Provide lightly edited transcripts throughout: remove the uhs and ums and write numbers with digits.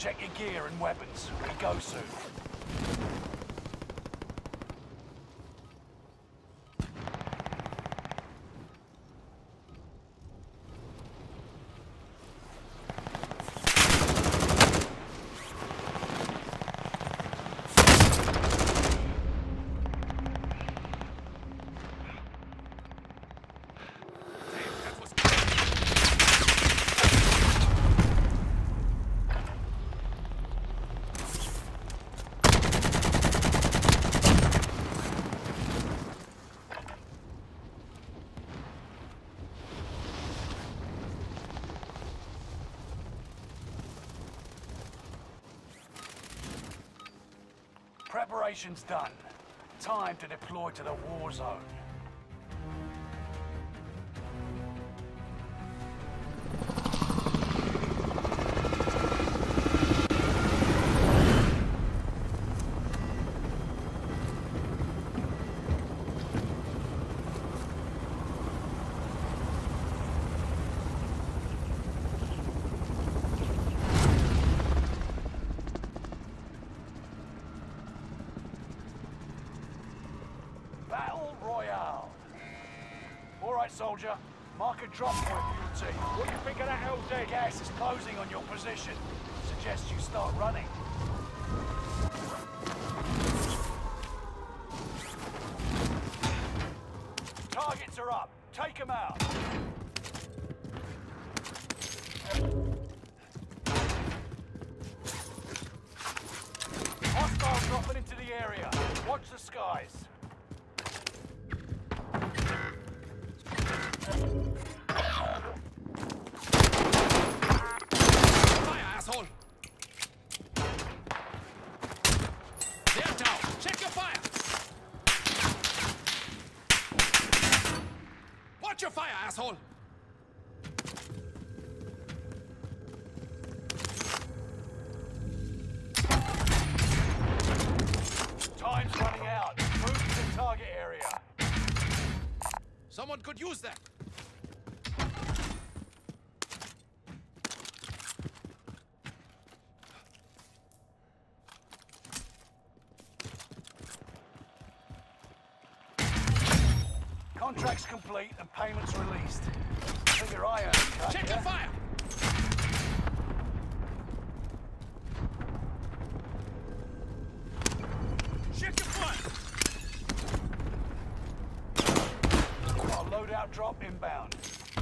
Check your gear and weapons. We go soon. Preparation's done. Time to deploy to the war zone. Battle Royale. All right, soldier. Mark a drop point for your team. What do you think of that, LZ? Gas is closing on your position. Suggest you start running. Targets are up. Take them out. Hostile dropping into the area. Watch the skies. Fire, asshole! They're down. Check your fire! Watch your fire, asshole! Time's running out. Move to the target area. Someone could use that. Contract's complete and payments released. Figure I earned a cut, Check yeah? your fire! Check your fire! Our loadout drop inbound.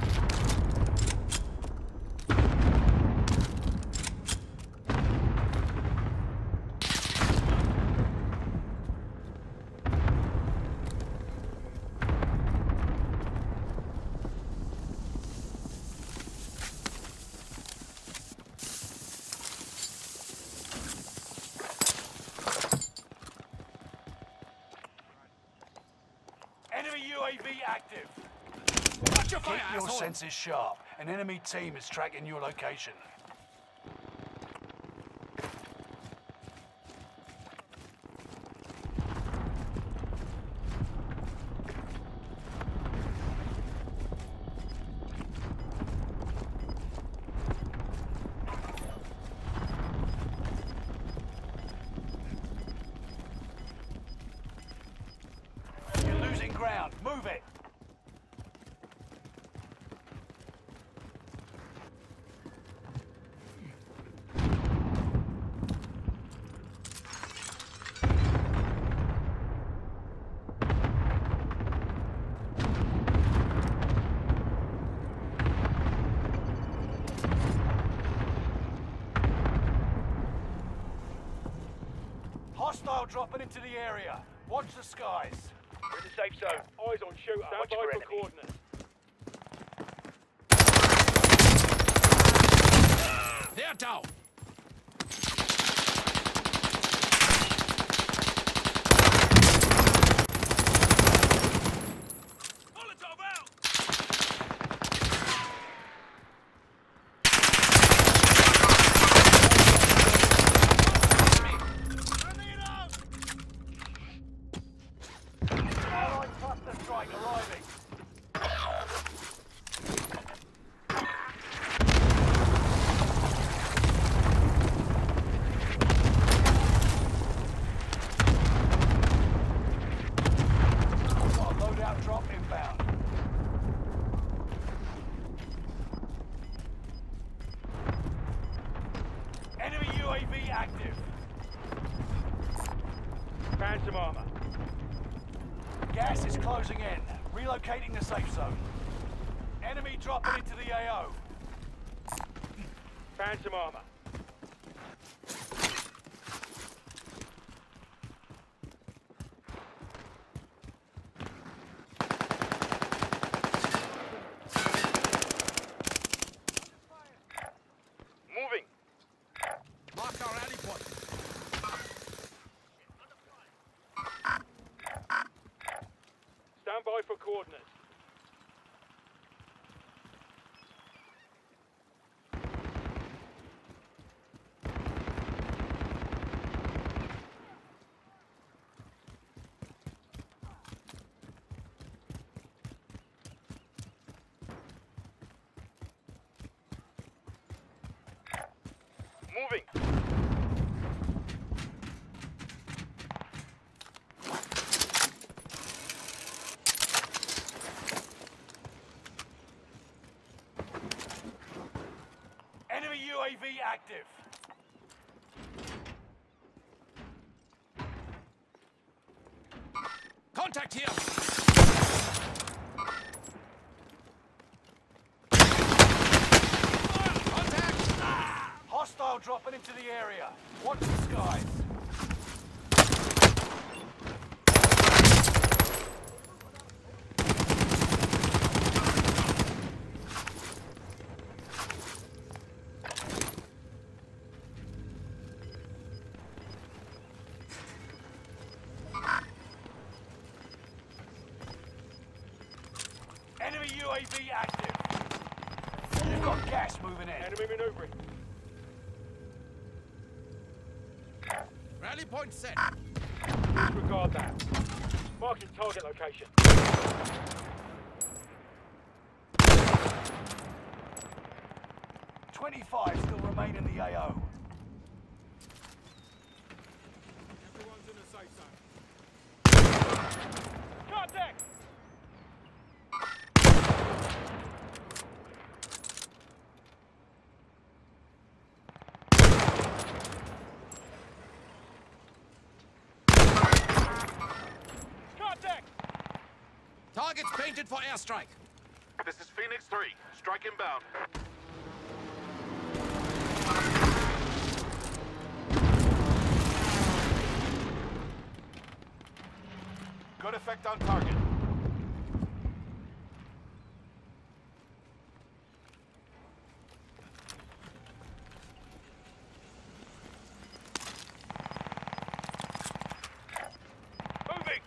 Enemy UAV active. Watch your fire, Keep your asshole! senses sharp. An enemy team is tracking your location. You're losing ground. Move it. Hostile dropping into the area. Watch the skies. We're in the safe zone. Eyes on shooter. Stand by for coordinates. They're down. Molotov out! Allied cluster strike arriving. Vacating the safe zone. Enemy dropping into the AO. Found some armor. Moving. Mark our rally point. Stand by for coordinates. Moving. Enemy UAV active. Contact here. Contact. Hostile dropping into the area. Watch the skies. Enemy UAV active. You've got gas moving in. Enemy maneuvering. Rally point set. Disregard that. Marking target location. 25 still remain in the AO. Everyone's in the safe zone. Contact! Contact! Targets painted for airstrike. This is Phoenix 3. Strike inbound. Good effect on target. Moving!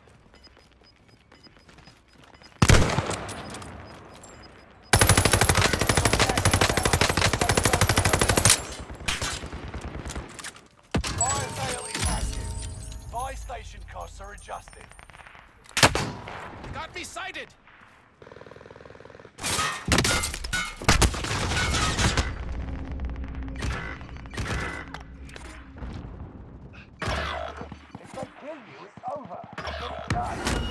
Fire sale is active. Buy station costs are adjusted. Got me sighted. If they kill you, it's over. Get it done.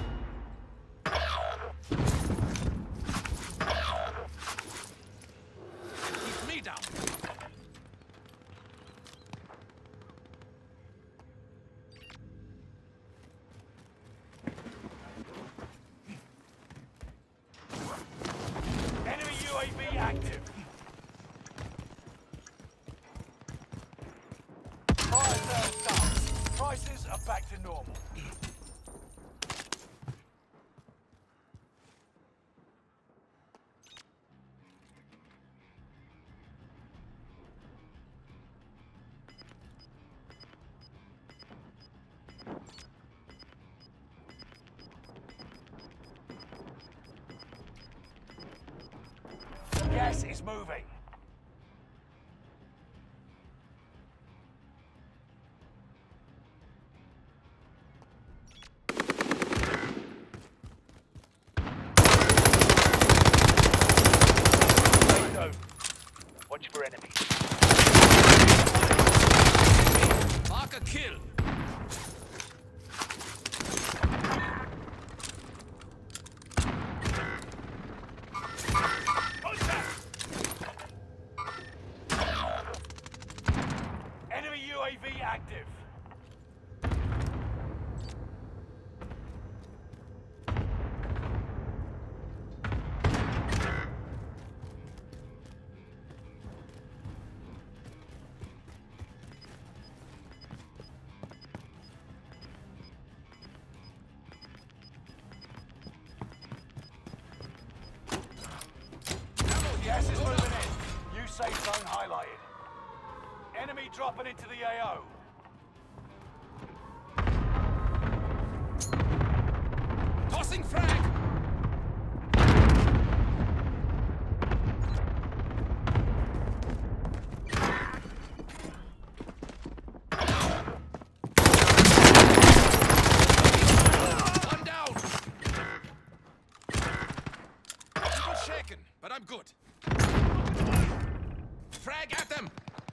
Keep me down. Enemy UAV active. Fire sales done. Prices are back to normal. Gas is moving. Watch for enemies. Mark a kill. Gas is moving in. New safe zone highlighted. Enemy dropping into the AO. Tossing frag! One down! A bit shaken, but I'm good. Frag at them!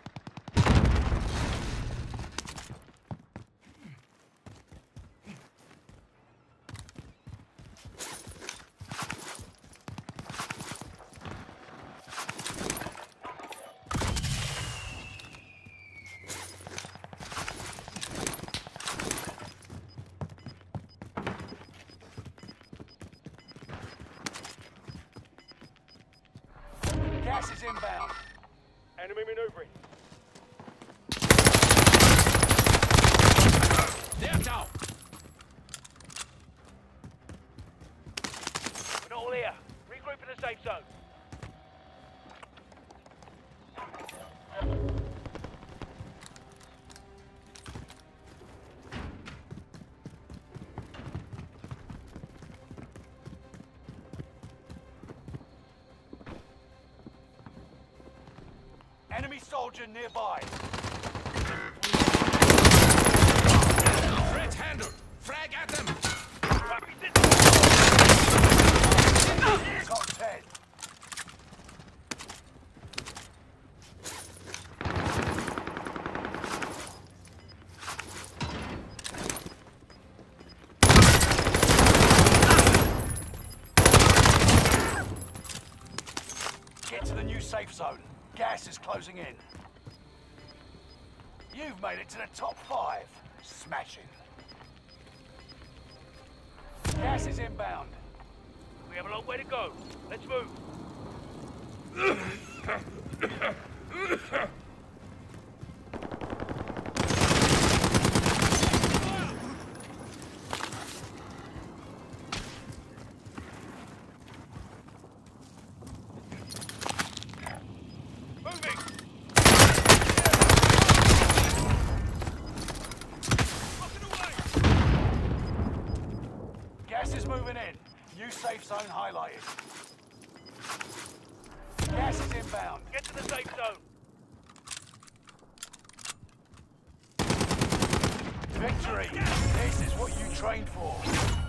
Gas is inbound. Enemy maneuvering. They're down! We're not all here. Regroup in the safe zone. Enemy soldier nearby. Red handle! Frag at them! Top 10. Get to the new safe zone. Gas is closing in. You've made it to the top 5. Smashing. Gas is inbound. We have a long way to go. Let's move. Moving. Rocking away. Gas is moving in. New safe zone highlighted. Gas is inbound. Get to the safe zone. Victory! This is what you trained for.